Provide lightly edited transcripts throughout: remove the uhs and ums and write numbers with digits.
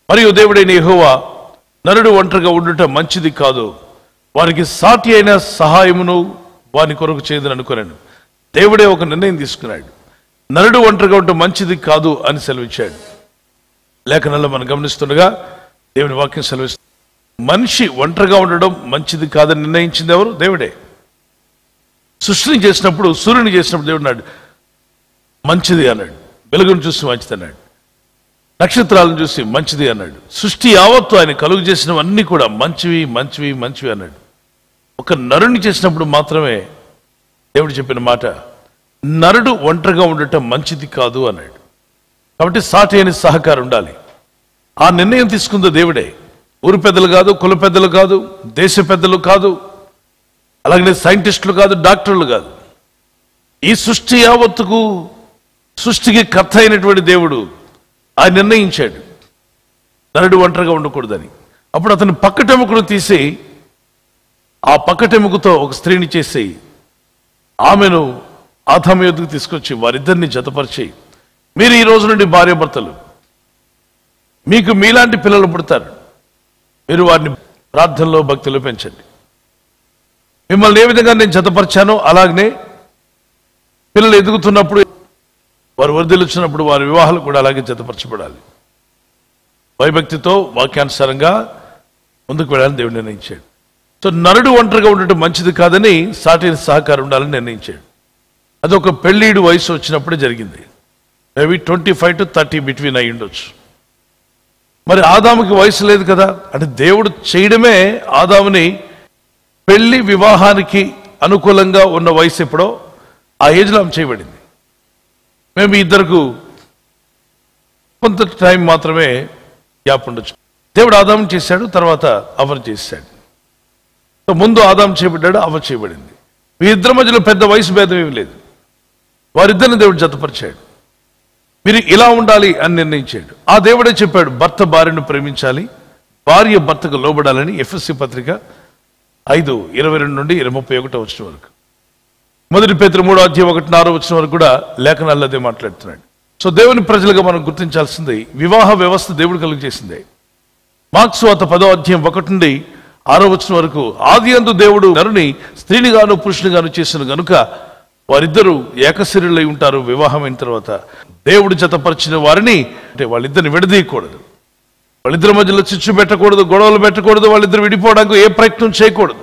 మరియు దేవుడైన యెహోవా నరుడు ఒంటరిగా ఉండుట మంచిది కాదు, వారికి సాటి అయిన సహాయమును వాని కొరకు చేయదని అనుకున్నాను. దేవుడే ఒక నిర్ణయం తీసుకున్నాడు. నరుడు ఒంటరిగా ఉండటం మంచిది కాదు అని సెలవిచ్చాడు. లేఖనంలో మనం గమనిస్తుండగా దేవుని వాక్యం సెలవిస్తుంది, మనిషి ఒంటరిగా ఉండడం మంచిది కాదని నిర్ణయించింది ఎవరు? దేవుడే. సృష్టిని చేసినప్పుడు, సూర్యుని చేసినప్పుడు దేవుడు అన్నాడు మంచిది అన్నాడు, వెలుగును చూసి మంచిది అన్నాడు, నక్షత్రాలను చూసి మంచిది అన్నాడు. సృష్టి యావత్తు ఆయన కలుగు చేసినవన్నీ కూడా మంచివి మంచివి మంచివి అన్నాడు. ఒక నరుని చేసినప్పుడు మాత్రమే దేవుడు చెప్పిన మాట, నరుడు ఒంటరిగా ఉండటం మంచిది కాదు అన్నాడు. కాబట్టి సాటి అయిన సహకారం ఉండాలి. ఆ నిర్ణయం తీసుకుందో దేవుడే. ఊరు పెద్దలు కాదు, కుల పెద్దలు కాదు, దేశ పెద్దలు కాదు, అలాగనే సైంటిస్టులు కాదు, డాక్టర్లు కాదు. ఈ సృష్టి యావత్తుకు సృష్టికి కర్త అయినటువంటి దేవుడు ఆయన నిర్ణయించాడు నరుడు ఒంటరిగా ఉండకూడదని. అప్పుడు అతను పక్కటెముకను తీసి ఆ పక్కటెముకతో ఒక స్త్రీని చేసి ఆమెను ఆదాము యొద్దకు తీసుకొచ్చి వారిద్దరిని జతపరిచి, మీరు ఈ రోజు నుండి భార్యాభర్తలు, మీకు మీలాంటి పిల్లలు పుడతారు, మీరు వారిని ప్రార్థనలో భక్తిలో పెంచండి. మిమ్మల్ని ఏ విధంగా నేను జతపరిచానో అలాగనే పిల్లలు ఎదుగుతున్నప్పుడు, వారు వర్ధిల్లుచున్నప్పుడు వారి వివాహాలు కూడా అలాగే జతపరచబడాలి. భయభక్తితో వాక్యానుసారంగా ముందుకు వెళ్ళాలని దేవుడు నిర్ణయించాడు. సో నరుడు ఒంటరిగా ఉండటం మంచిది కాదని సాటి సహకారం ఉండాలని నిర్ణయించాడు. అదొక పెళ్ళీడు వయసు వచ్చినప్పుడే జరిగింది. మేబీ 25 to 30 బిట్వీన్ అయి ఉండొచ్చు. మరి ఆదాముకి వయసు లేదు కదా, అంటే దేవుడు చేయడమే ఆదాముని పెళ్లి వివాహానికి అనుకూలంగా ఉన్న వయసు ఎప్పుడో ఆ ఏజ్లో ఆమె చేయబడింది. మేము ఇద్దరికి కొంత టైం మాత్రమే గ్యాప్ ఉండొచ్చు. దేవుడు ఆదాము చేశాడు, తర్వాత అవ్వను చేశాడు. ముందు ఆదాము చేయబడ్డాడు, అవ్వ చేయబడింది. మీ ఇద్దరి మధ్యలో పెద్ద వయసు భేదం ఏమి లేదు. వారిద్దరిని దేవుడు జతపరిచాడు. మీరు ఇలా ఉండాలి అని నిర్ణయించాడు. ఆ దేవుడే చెప్పాడు, భర్త భార్యను ప్రేమించాలి, భార్య భర్తకు లోబడాలని. ఎఫెసీ పత్రిక 5:22 నుండి 31 వచ్చిన వరకు. మొదటి పేతురు 3:1-6 వచ్చిన వరకు కూడా లేఖనాల్లో అదే మాట్లాడుతున్నాడు. సో దేవుని ప్రజలుగా మనం గుర్తించాల్సింది, వివాహ వ్యవస్థ దేవుడు కలుగు చేసిందే. మార్క్స్ వార్త 10:1 నుండి 6 వచ్చిన వరకు, ఆది యందు దేవుడు నరుని స్త్రీని గాను పురుషుని గాను చేసిన గనుక వారిద్దరూ ఏకశరీరులై ఉంటారు. వివాహం అయిన తర్వాత దేవుడు జతపరిచిన వారిని, అంటే వాళ్ళిద్దరిని విడదీయకూడదు, వాళ్ళిద్దరి మధ్యలో చిచ్చు పెట్టకూడదు, గొడవలు పెట్టకూడదు, వాళ్ళిద్దరు విడిపోవడానికి ఏ ప్రయత్నం చేయకూడదు.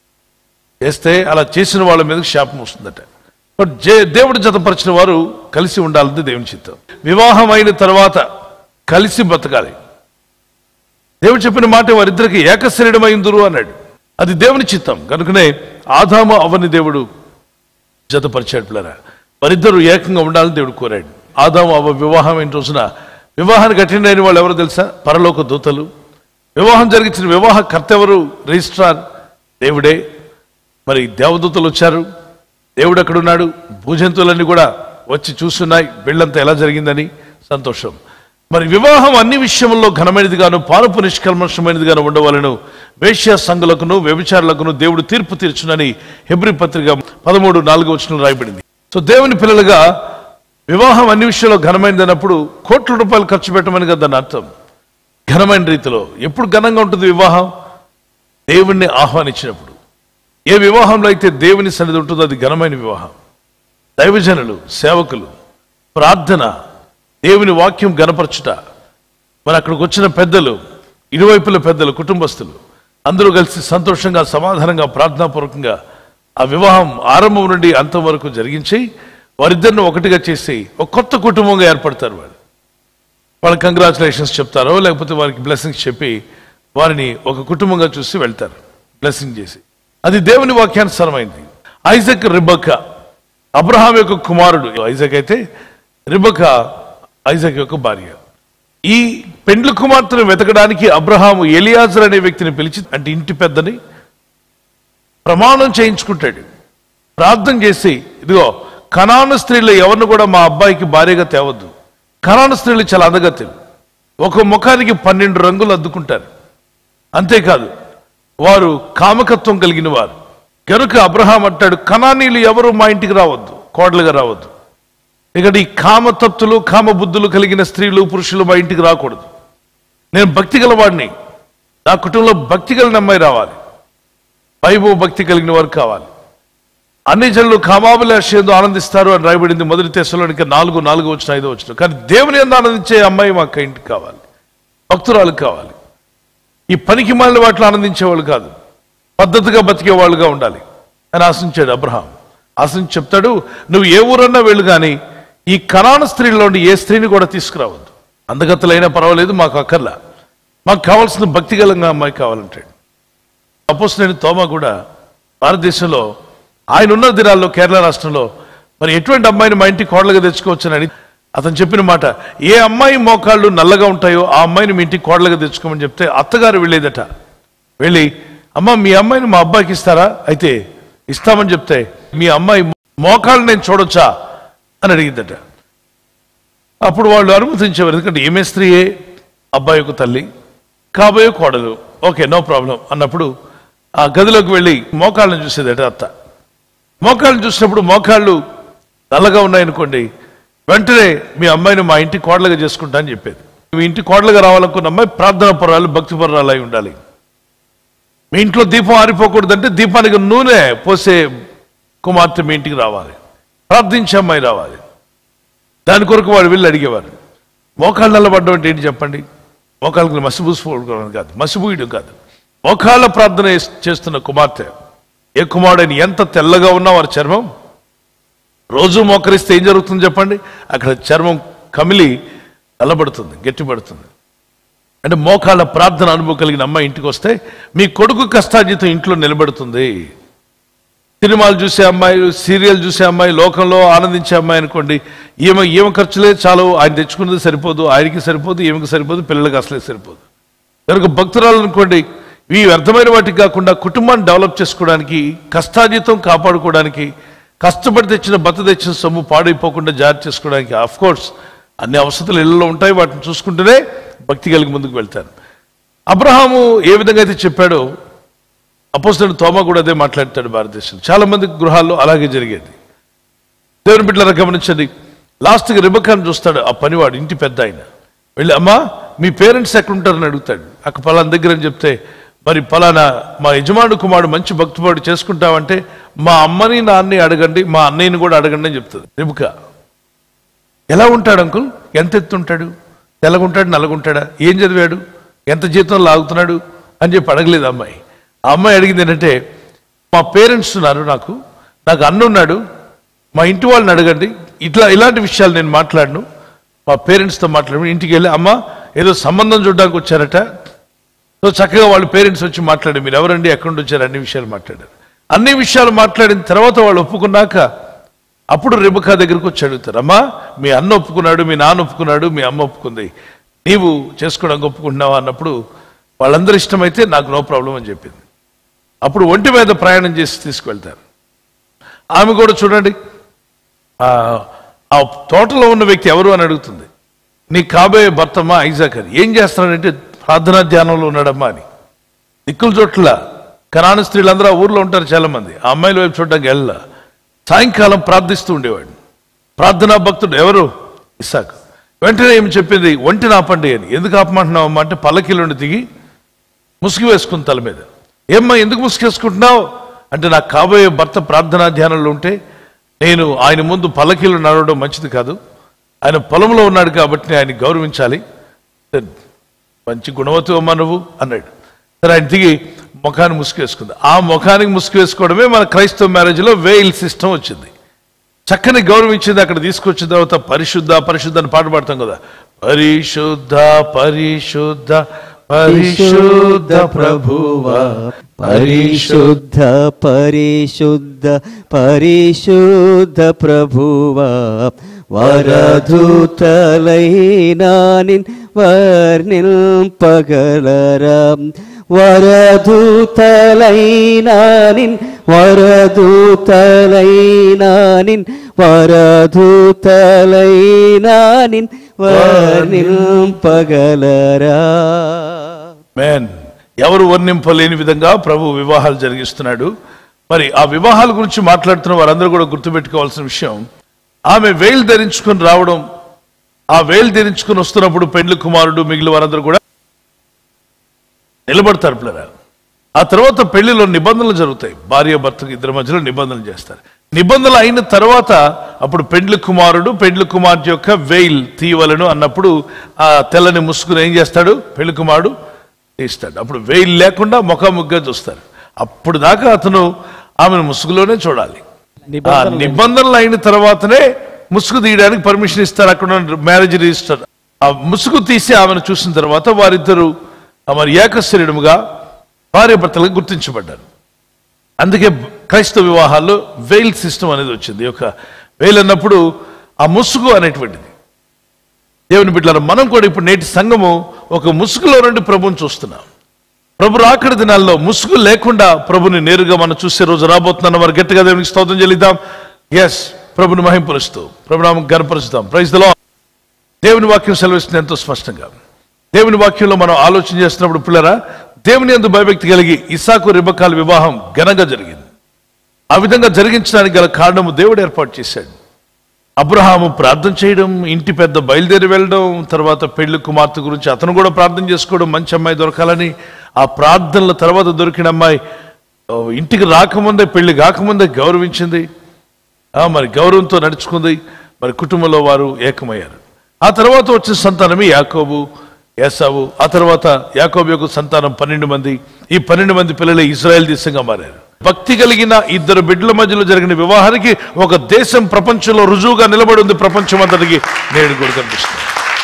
చేస్తే అలా చేసిన వాళ్ళ మీద శాపం వస్తుందట. బట్ దేవుడు జతపరిచిన వారు కలిసి ఉండాలంటే దేవుని చిత్తం. వివాహం అయిన తర్వాత కలిసి బ్రతకాలి. దేవుడు చెప్పిన మాట, వారిద్దరికి ఏకశరీరమైందురు అన్నాడు. అది దేవుని చిత్తం. కనుకనే ఆదాము అవ్వని దేవుడు జతపరిచాడు. పిల్లరా, వారిద్దరూ ఏకంగా ఉండాలని దేవుడు కోరాడు. ఆదాము అవ్వ వివాహం అయిన రోజున వివాహానికి అటెండ్ అయిన వాళ్ళు ఎవరో తెలుసా? పరలోక దూతలు. వివాహం జరిగించిన వివాహ కర్త ఎవరు? రిజిస్ట్రార్ దేవుడే. మరి దేవదూతలు వచ్చారు, దేవుడు అక్కడ ఉన్నాడు, భూజంతువులన్నీ కూడా వచ్చి చూస్తున్నాయి పెళ్ళంతా ఎలా జరిగిందని. సంతోషం. మరి వివాహం అన్ని విషయంలో ఘనమైనదిగాను పానుపు నిష్కల్మషమైనదిగాను ఉండవాలను, వేశ్య సంఘులకును వ్యభిచారులకును దేవుడు తీర్పు తీర్చునని హెబ్రీ పత్రిక 13:4 రాయబడింది. సో దేవుని పిల్లలుగా వివాహం అన్ని విషయంలో ఘనమైనది అన్నప్పుడు కోట్ల రూపాయలు ఖర్చు పెట్టమని కదా దాని అర్థం. ఘనమైన రీతిలో. ఎప్పుడు ఘనంగా ఉంటుంది వివాహం? దేవుణ్ణి ఆహ్వానించినప్పుడు. ఏ వివాహంలో అయితే దేవుని సన్నిధి ఉంటుందో అది ఘనమైన వివాహం. దైవజనులు, సేవకులు, ప్రార్థన, దేవుని వాక్యం గణపరచుట, మరి అక్కడికి వచ్చిన పెద్దలు, ఇరువైపుల పెద్దలు, కుటుంబస్తులు అందరూ కలిసి సంతోషంగా సమాధానంగా ప్రార్థనాపూర్వకంగా ఆ వివాహం ఆరంభం నుండి అంతం వరకు జరిగించి వారిద్దరిని ఒకటిగా చేసి ఒక కొత్త కుటుంబంగా ఏర్పడతారు. వాళ్ళకి కంగ్రాచులేషన్స్ చెప్తారో లేకపోతే వారికి బ్లెస్సింగ్స్ చెప్పి వారిని ఒక కుటుంబంగా చూసి వెళ్తారు, బ్లెస్సింగ్ చేసి. అది దేవుని వాక్యానుసారమైంది. ఐజాక్, రిబెకా అబ్రహాం యొక్క కుమారుడు. ఐజాక్ అయితే రిబెకా ఐజాక్ యొక్క భార్య. ఈ పెండ్లి కుమార్తెను వెతకడానికి అబ్రహాము ఎలియాజర్ అనే వ్యక్తిని పిలిచి, అంటే ఇంటి పెద్దని, ప్రమాణం చేయించుకుంటాడు. ప్రార్థన చేసి, ఇదిగో కనాను స్త్రీలు ఎవరిని కూడా మా అబ్బాయికి భార్యగా తేవద్దు. కనాను స్త్రీలు చాలా అందగత్తెలు, ఒక ముఖానికి 12 రంగులు అద్దుకుంటారు. అంతేకాదు వారు కామకత్వం కలిగిన వారు. కనుక అబ్రహాం అంటాడు, కనానీయులు ఎవరు మా ఇంటికి రావద్దు, కోడలుగా రావద్దు. ఇక్కడ ఈ కామతత్తులు, కామబుద్ధులు కలిగిన స్త్రీలు, పురుషులు మా ఇంటికి రాకూడదు. నేను భక్తి గలవాడిని, నా కుటుంబంలో భక్తి కలిగిన అమ్మాయి రావాలి, వైభవ భక్తి కలిగిన వారు కావాలి. అన్ని జనులు కామాభిలాషయందు ఆనందిస్తారు అని రాయబడింది మొదటి తెస్సలోనికై 4:4-5. కానీ దేవుని యందు ఆనందించే అమ్మాయి మాకు ఇంటికి కావాలి, భక్తురాలు కావాలి. ఈ పనికి మాలిన వాటిలో ఆనందించేవాళ్ళు కాదు, పద్ధతిగా బతికే వాళ్ళుగా ఉండాలి అని ఆశించాడు అబ్రహాం. ఆశించి చెప్తాడు, నువ్వు ఏ ఊరన్నా వెళ్ళు కానీ ఈ కనాను స్త్రీలోని ఏ స్త్రీని కూడా తీసుకురావద్దు. అందగత్తలైనా పర్వాలేదు, మాకు అక్కర్లా, మాకు కావాల్సిన భక్తి గలంగా అమ్మాయి కావాలంటాడు. అపోస్తలుడైన తోమా కూడా భారతదేశంలో ఆయన ఉన్న దినాల్లో కేరళ రాష్ట్రంలో మరి ఎటువంటి అమ్మాయిని మా ఇంటికి కోడలుగా తెచ్చుకోవచ్చునని అతను చెప్పిన మాట, ఏ అమ్మాయి మోకాళ్ళు నల్లగా ఉంటాయో ఆ అమ్మాయిని మీ ఇంటికి కోడలుగా తెచ్చుకోమని చెప్తే అత్తగారు వెళ్ళేదట. వెళ్ళి, అమ్మ మీ అమ్మాయిని మా అబ్బాయికి ఇస్తారా? అయితే ఇస్తామని చెప్తే, మీ అమ్మాయి మోకాళ్ళు నేను చూడొచ్చా అని అడిగిందట. అప్పుడు వాళ్ళు అనుమతించేవారు, ఎందుకంటే ఈమె స్త్రీయే అబ్బాయి యొక్క తల్లి, కాబోయే కోడలు, ఓకే నో ప్రాబ్లం అన్నప్పుడు ఆ గదిలోకి వెళ్ళి మోకాళ్ళని చూసేదట అత్త. మోకాళ్ళని చూసినప్పుడు మోకాళ్ళు నల్లగా ఉన్నాయనుకోండి, వెంటనే మీ అమ్మాయిని మా ఇంటి కోడలుగా చేసుకుంటా అని చెప్పేది. మీ ఇంటి కోడలుగా రావాలనుకున్న అమ్మాయి ప్రార్థనా పరాలు, భక్తి పరాలు అయి ఉండాలి. మీ ఇంట్లో దీపం ఆరిపోకూడదంటే దీపానికి నూనె పోసే కుమార్తె మీ ఇంటికి రావాలి, ప్రార్థించే అమ్మాయి రావాలి. దాని కొరకు వాడు వెళ్ళి అడిగేవారు. మోకాళ్ళు నల్లబడ్డం అంటే ఏంటి చెప్పండి? మోకాళ్ళకి మసిపూసుకోవడం కాదు, మసిపూయడం కాదు, మోకాళ్ళ ప్రార్థన చేస్తున్న కుమార్తె. ఏ కుమారుడైనా ఎంత తెల్లగా ఉన్నా వారి చర్మం రోజు మోకరిస్తే ఏం జరుగుతుంది చెప్పండి? అక్కడ చర్మం కమిలి నల్లబడుతుంది, గట్టిపడుతుంది. అంటే మోకాళ్ళ ప్రార్థన అనుభవం కలిగిన అమ్మాయి ఇంటికి వస్తే మీ కొడుకు కష్టార్జితం ఇంట్లో నిలబడుతుంది. సినిమాలు చూసే అమ్మాయి, సీరియల్ చూసే అమ్మాయి, లోకంలో ఆనందించే అమ్మాయి అనుకోండి, ఈమె ఖర్చులే చాలు, ఆయన తెచ్చుకున్నది సరిపోదు, ఆయనకి సరిపోదు, ఈమెకి సరిపోదు, పిల్లలకి అసలే సరిపోదు. కనుక భక్తురాలు అనుకోండి, ఈ వ్యర్థమైన వాటికి కాకుండా కుటుంబాన్ని డెవలప్ చేసుకోవడానికి, కష్టార్జితం కాపాడుకోవడానికి, కష్టపడి తెచ్చిన భర్త తెచ్చిన సొమ్ము పాడైపోకుండా జాగ్రత్త చేసుకోవడానికి, ఆఫ్ కోర్స్ అన్ని అవసరాలు ఇళ్లలో ఉంటాయి, వాటిని చూసుకుంటూనే భక్తి కలిగి ముందుకు వెళ్తారు. అబ్రహాము ఏ విధంగా అయితే చెప్పాడో అపోస్తలుడైన తోమా కూడా అదే మాట్లాడతాడు. భారతదేశంలో చాలా మంది గృహాల్లో అలాగే జరిగేది. దేవుని బిడ్డలారా గమనించండి, లాస్ట్కి రిబకాను చూస్తాడు ఆ పనివాడు, ఇంటి పెద్ద ఆయన. వెళ్ళి, అమ్మా మీ పేరెంట్స్ ఎక్కడుంటారని అడుగుతాడు. అక్కడ పలానా దగ్గర అని చెప్తే, మరి పలానా మా యజమానుడు కుమారుడు మంచి భక్తిపాడు చేసుకుంటామంటే మా అమ్మని నాన్నని అడగండి, మా అన్నయ్యని కూడా అడగండి అని చెప్తుంది రిబకా. ఎలా ఉంటాడు అంకుల్? ఎంత ఎత్తుంటాడు? తెల్లగుంటాడు, నల్లగుంటాడా? ఏం చదివాడు? ఎంత జీతం లాగుతున్నాడు అని చెప్పి అడగలేదు అమ్మాయి. ఆ అమ్మాయి అడిగింది ఏంటంటే, మా పేరెంట్స్ ఉన్నారు, నాకు అన్న ఉన్నాడు, మా ఇంటి వాళ్ళని అడగండి, ఇలాంటి విషయాలు నేను మాట్లాడను, మా పేరెంట్స్తో మాట్లాడు. ఇంటికి వెళ్ళి, అమ్మ ఏదో సంబంధం చూడడానికి వచ్చారట, సో చక్కగా వాళ్ళ పేరెంట్స్ వచ్చి మాట్లాడారు, మీరు ఎవరండి, ఎక్కడి నుంచి వచ్చారు, అన్ని విషయాలు మాట్లాడారు. అన్ని విషయాలు మాట్లాడిన తర్వాత వాళ్ళు ఒప్పుకున్నాక అప్పుడు రిబకా దగ్గరికి వచ్చి అడుగుతారు, అమ్మా మీ అన్న ఒప్పుకున్నాడు, మీ నాన్న ఒప్పుకున్నాడు, మీ అమ్మ ఒప్పుకుంది, నీవు చేసుకోవడానికి ఒప్పుకుంటున్నావా అన్నప్పుడు వాళ్ళందరూ ఇష్టమైతే నాకు నో ప్రాబ్లం అని చెప్పింది. అప్పుడు ఒంటి మీద ప్రయాణం చేసి తీసుకువెళ్తారు. ఆమె కూడా చూడండి, ఆ తోటలో ఉన్న వ్యక్తి ఎవరు అని అడుగుతుంది. నీ కాబోయే భర్తమ్మా ఐజాక్ అని. ఏం చేస్తున్నాడంటే ప్రార్థనా ధ్యానంలో ఉన్నాడమ్మా అని. దిక్కుల చోట్ల కనాను స్త్రీలందరూ ఆ ఊర్లో ఉంటారు చాలా మంది, ఆ అమ్మాయిల వైపు చూడడానికి వెళ్ళా. సాయంకాలం ప్రార్థిస్తూ ఉండేవాడు. ప్రార్థనా భక్తుడు ఎవరు? ఇస్సాకు. వెంటనే ఏమి చెప్పింది, ఒంటి నాపండి అని. ఎందుకు ఆపమంటున్నావు అమ్మా అంటే, పల్లకిలోని దిగి ముసుగు వేసుకుని తల మీద. ఏమ్మా ఎందుకు ముసుగేసుకుంటున్నావు అంటే, నాకు కాబోయే భర్త ప్రార్థనా ధ్యానంలో ఉంటే నేను ఆయన ముందు పల్లకీలో నడవడం మంచిది కాదు, ఆయన పొలంలో ఉన్నాడు కాబట్టి ఆయన గౌరవించాలి, మంచి గుణవతి అమ్మా నువ్వు అన్నాడు. సరే ఆయన దిగి ముఖాన్ని ముసుగేసుకుంది. ఆ ముఖానికి ముసుగు వేసుకోవడమే మన క్రైస్తవ మ్యారేజ్లో వేయిల్ సిస్టమ్ వచ్చింది. చక్కని గౌరవించింది. అక్కడ తీసుకొచ్చిన తర్వాత పరిశుద్ధ పరిశుద్ధ అని పాట పాడతాం కదా, పరిశుద్ధ పరిశుద్ధ పరిశుద్ధ ప్రభువా, పరిశుద్ధ పరిశుద్ధ పరిశుద్ధ ప్రభువా, వరదూతలైనా నిన్ వర్ణింపగలరా, వరదూతలైనా నిన్ వరదూతలైనా నిన్ వరదూతలైనా నిన్ వర్ణింపగలరా. మేన్ ఎవరు వర్ణింపలేని విధంగా ప్రభు వివాహాలు జరిగిస్తున్నాడు. మరి ఆ వివాహాల గురించి మాట్లాడుతున్న వారందరూ కూడా గుర్తుపెట్టుకోవాల్సిన విషయం, ఆమె వేలు ధరించుకొని రావడం, ఆ వేలు ధరించుకొని వస్తున్నప్పుడు పెండ్లి కుమారుడు మిగిలిన వారందరూ కూడా నిలబడతారు పిల్లరా. ఆ తర్వాత పెళ్లిలో నిబంధనలు జరుగుతాయి. భార్య భర్తకు ఇద్దరి మధ్యలో నిబంధనలు చేస్తారు. నిబంధనలు అయిన తర్వాత అప్పుడు పెండ్లి కుమారుడు పెండ్లి కుమార్తె యొక్క వెయిల్ తీయవలను అన్నప్పుడు ఆ తెల్లని ముసుగును ఏం చేస్తాడు? పెళ్లి కుమారుడు తీస్తాడు. అప్పుడు వెయిల్ లేకుండా ముఖాముగ్గా చూస్తారు. అప్పుడు దాకా అతను ఆమెను ముసుగులోనే చూడాలి. ఆ నిబంధనలు అయిన తర్వాతనే ముసుగు తీయడానికి పర్మిషన్ ఇస్తారు. అక్కడ మ్యారేజ్ రిజిస్టర్. ఆ ముసుగు తీసి ఆమెను చూసిన తర్వాత వారిద్దరూ మరి ఏకశరీరముగా భార్య భర్తలకు గుర్తించబడ్డారు. అందుకే క్రైస్తవ వివాహాల్లో వెయిల్ సిస్టమ్ అనేది వచ్చింది. ఒక వెయిల్ అన్నప్పుడు ఆ ముసుగు అనేటువంటిది. దేవుని బిడ్డలారా, మనం కూడా ఇప్పుడు నేటి సంఘము ఒక ముసుగులో నుండి ప్రభుని చూస్తున్నాం. ప్రభు రాకడి దినాల్లో ముసుగు లేకుండా ప్రభుని నేరుగా మనం చూసే రోజు రాబోతున్నాం. మరి గట్టిగా దేవునికి స్తోత్రం చెల్లిద్దాం. ఎస్, ప్రభుని మహింపరుస్తూ ప్రభునామం గర్పరుస్తాం. Praise the Lord. దేవుని వాక్యం సెలవిస్తుంది ఎంతో స్పష్టంగా. దేవుని వాక్యంలో మనం ఆలోచన చేస్తున్నప్పుడు పిల్లరా, దేవుని యందు భయభక్తి కలిగి ఇస్సాకు రిబకాల వివాహం ఘనంగా జరిగింది. ఆ విధంగా జరిగించడానికి గల కారణము దేవుడు ఏర్పాటు చేశాడు. అబ్రహాము ప్రార్థన చేయడం, ఇంటి పెద్ద బయలుదేరి వెళ్ళడం, తర్వాత పెళ్లి కుమార్తె గురించి అతను కూడా ప్రార్థన చేసుకోవడం, మంచి అమ్మాయి దొరకాలని. ఆ ప్రార్థనల తర్వాత దొరికిన అమ్మాయి ఇంటికి రాకముందే, పెళ్లి కాకముందే గౌరవించింది. మరి గౌరవంతో నడుచుకుంది. మరి కుటుంబంలో వారు ఏకమయ్యారు. ఆ తర్వాత వచ్చిన సంతానమే యాకోబు, ఏసావు. ఆ తర్వాత యాకోబు యొక్క సంతానం 12 మంది. ఈ 12 మంది పిల్లలే ఇజ్రాయెల్ దేశంగా మారారు. భక్తి కలిగిన ఇద్దరు బిడ్డల మధ్యలో జరిగిన వివాహానికి ఒక దేశం ప్రపంచంలో రుజువుగా నిలబడి ఉంది. ప్రపంచం అంతటికి నేడు కూడా కనిపిస్తుంది.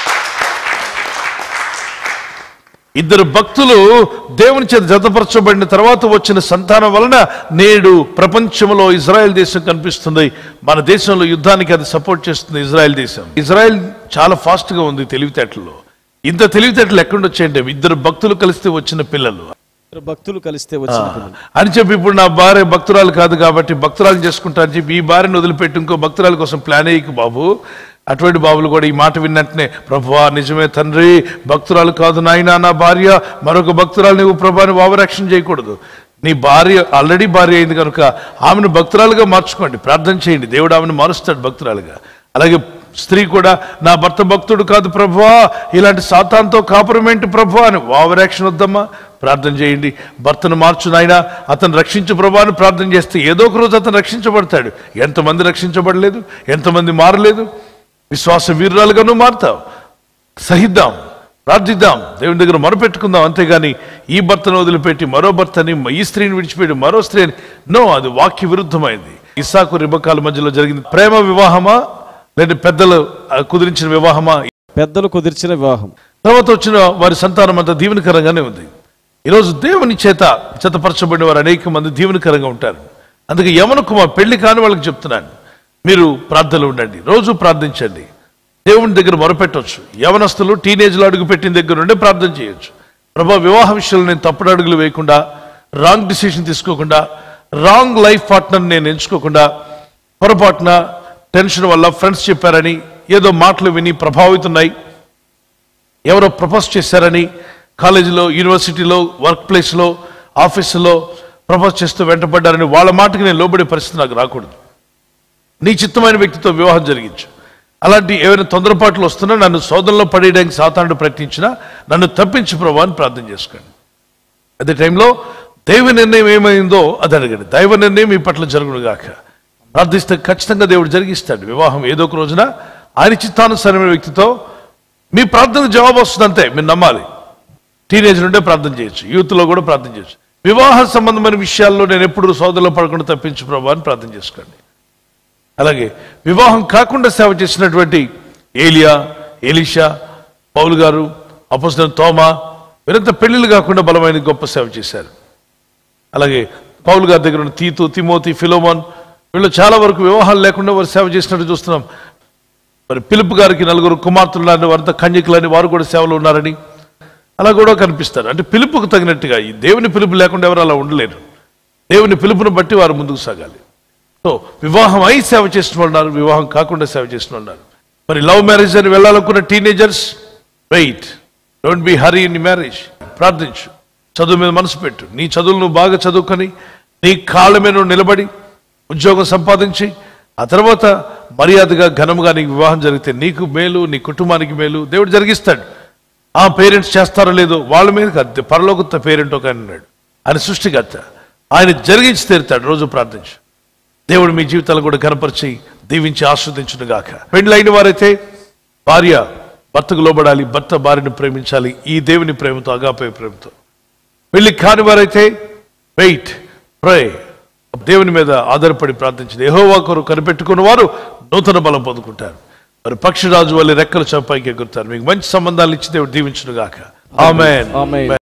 ఇద్దరు భక్తులు దేవుని చేత జతపరచబడిన తర్వాత వచ్చిన సంతానం వలన నేడు ప్రపంచంలో ఇజ్రాయెల్ దేశం కనిపిస్తుంది. మన దేశంలో యుద్ధానికి అది సపోర్ట్ చేస్తుంది. ఇజ్రాయెల్ దేశం, ఇజ్రాయెల్ చాలా ఫాస్ట్ గా ఉంది తెలివితేటల్లో. ఇంత తెలివితేటలు ఎక్కడి వచ్చాయంటే ఇద్దరు భక్తులు కలిస్తే వచ్చిన పిల్లలు. భక్తులు కలిస్తే వచ్చిన అని చెప్పి ఇప్పుడు నా భార్య భక్తురాలు కాదు కాబట్టి భక్తురాలు చేసుకుంటా అని చెప్పి ఈ భార్యను వదిలిపెట్టి ఇంకో భక్తురాల కోసం ప్లాన్ అయ్యి బాబు. అటువంటి బాబులు కూడా ఈ మాట విన్నట్టునే, ప్రభువా నిజమే తండ్రి, భక్తురాలు కాదు నాయనా నా భార్య, మరొక భక్తురాలు నువ్వు ప్రభాని ఓవరాక్షన్ చేయకూడదు. నీ భార్య ఆల్రెడీ భార్య అయింది కనుక ఆమెను భక్తురాలుగా మార్చుకోండి, ప్రార్థన చేయండి, దేవుడు ఆమెను మారుస్తాడు భక్తురాలుగా. అలాగే స్త్రీ కూడా నా భర్త భక్తుడు కాదు ప్రభువా, ఇలాంటి సాతాన్తో కాపురమేంటి ప్రభువా అని ఓవరాక్షన్ వద్దమ్మా, ప్రార్థన చేయండి. భర్తను మార్చు నాయనా, అతను రక్షించు ప్రభా అని ప్రార్థన చేస్తే ఏదో ఒక రోజు అతను రక్షించబడతాడు. ఎంతమంది రక్షించబడలేదు, ఎంతమంది మారలేదు. విశ్వాస వీరురాలుగాను మారుతావు. సహిద్దాం, ప్రార్థిద్దాం, దేవుని దగ్గర మొరపెట్టుకుందాం. అంతేగాని ఈ భర్తను వదిలిపెట్టి మరో భర్తని, ఈ స్త్రీని విడిచిపెట్టి మరో స్త్రీని, నో, అది వాక్య విరుద్ధమైంది. ఇస్సాకు రిబకాల మధ్యలో జరిగింది ప్రేమ వివాహమా లేదా పెద్దలు కుదిరించిన వివాహమా? పెద్దలు కుదిర్చిన వివాహం. తర్వాత వచ్చిన వారి సంతానం అంతా దీవెనకరంగానే ఉంది. ఈరోజు దేవుని చేత జతపరచబడిన వారు అనేక మంది దీవెనకరంగా ఉంటారు. అందుకే యవన కుమార్ పెళ్లి కాని వాళ్ళకి చెప్తున్నాను, మీరు ప్రార్థనలు ఉండండి, రోజు ప్రార్థించండి, దేవుని దగ్గర మొరపెట్టవచ్చు. యవనస్తులు టీనేజ్లో అడుగు పెట్టిన దగ్గర నుండే ప్రార్థన చేయొచ్చు. ప్రభా, వివాహ విషయంలో నేను తప్పుడు అడుగులు వేయకుండా, రాంగ్ డిసిషన్ తీసుకోకుండా, రాంగ్ లైఫ్ పార్ట్నర్ నేను ఎంచుకోకుండా, పొరపాటున టెన్షన్ వల్ల ఫ్రెండ్స్ చెప్పారని ఏదో మాటలు విని ప్రభావితున్నాయి, ఎవరో ప్రపోజ్ చేశారని కాలేజీలో, యూనివర్సిటీలో, వర్క్ ప్లేస్లో, ఆఫీసులో ప్రపోజ్ చేస్తూ వెంటబడ్డారని వాళ్ళ మాటకి నేను లోబడే పరిస్థితి నాకు రాకూడదు. నీ చిత్తమైన వ్యక్తితో వివాహం జరిగించు. అలాంటి ఏమైనా తొందరపాట్లు వస్తున్నా, నన్ను శోధనలో పడేయడానికి సాతానుడు ప్రయత్నించినా నన్ను తప్పించు ప్రభు అని ప్రార్థన చేసుకోండి. అదే టైంలో దైవ నిర్ణయం ఏమైందో అది అడగండి. దైవ నిర్ణయం మీ పట్ల జరుగును గాక. ప్రార్థిస్తే ఖచ్చితంగా దేవుడు జరిగిస్తాడు. వివాహం ఏదో ఒక రోజున ఆయన చిత్తానుసారమైన వ్యక్తితో మీ ప్రార్థన జవాబు వస్తుంది, అంతే మీరు నమ్మాలి. టీనేజ్ నుండే ప్రార్థన చేయొచ్చు, యూత్లో కూడా ప్రార్థన చేయొచ్చు. వివాహ సంబంధమైన విషయాల్లో నేను ఎప్పుడు శోధనలో పడకుండా తప్పించు ప్రభు అని ప్రార్థన చేసుకోండి. అలాగే వివాహం కాకుండా సేవ చేసినటువంటి ఏలియా, ఎలీషా, పౌలు గారు, అపోస్తలుడైన తోమా, వీరంతా పెళ్లిళ్ళు కాకుండా బలమైన గొప్ప సేవ చేశారు. అలాగే పౌలు గారి దగ్గర ఉన్న తీతు, తిమోతి, ఫిలోమోన్, వీళ్ళు చాలా వరకు వివాహాలు లేకుండా వారు సేవ చేసినట్టు చూస్తున్నాం. మరి పిలుపు గారికి 4 కుమార్తెలు లాంటి వారంతా కన్యకులని, వారు కూడా సేవలు ఉన్నారని అలా కూడా కనిపిస్తారు. అంటే పిలుపుకు తగినట్టుగా, ఈ దేవుని పిలుపు లేకుండా ఎవరు అలా ఉండలేరు. దేవుని పిలుపును బట్టి వారు ముందుకు సాగాలి. సో వివాహం అయి సేవ చేసిన వాళ్ళు ఉన్నారు, వివాహం కాకుండా సేవ చేసిన వాళ్ళు ఉన్నారు. మరి లవ్ మ్యారేజ్ అని వెళ్ళాలనుకున్న teenagers, wait, don't be hurry in marriage. ప్రార్థించు, చదువు మీద మనసు పెట్టు. నీ చదువులు నువ్వు బాగా చదువుకొని నీ కాళ్ళ మీద నువ్వు నిలబడి ఉద్యోగం సంపాదించి ఆ తర్వాత మర్యాదగా ఘనముగా నీకు వివాహం జరిగితే నీకు మేలు, నీ కుటుంబానికి మేలు, దేవుడు జరిగిస్తాడు. ఆ పేరెంట్స్ చేస్తారో లేదో వాళ్ళ మీద కాదు, పరలోకత పేరెంట్ ఒక ఆయన ఉన్నాడు. ఆయన సృష్టికర్త, ఆయన జరిగించి తీరుతాడు. రోజు ప్రార్థించు. దేవుడు మీ జీవితాలు కూడా కనపరిచి దీవించి ఆస్వాదించును గాక. పెండ్లైన వారైతే భార్య భర్తకు లోబడాలి, భర్త భార్యను ప్రేమించాలి ఈ దేవుని ప్రేమతో, అగాపే ప్రేమతో. పెళ్లి కాని వారైతే వెయిట్, ప్రే, దేవుని మీద ఆధారపడి ప్రార్థించింది. యెహోవా కొరకు కనిపెట్టుకున్న వారు నూతన బలం పొందుకుంటారు. మరి పక్షిరాజు వల్ల రెక్కలు చంపాయికి ఎగురుతారు. మీకు మంచి సంబంధాలు ఇచ్చి దేవుడు దీవించును గాక. ఆమేన్. ఆమేన్.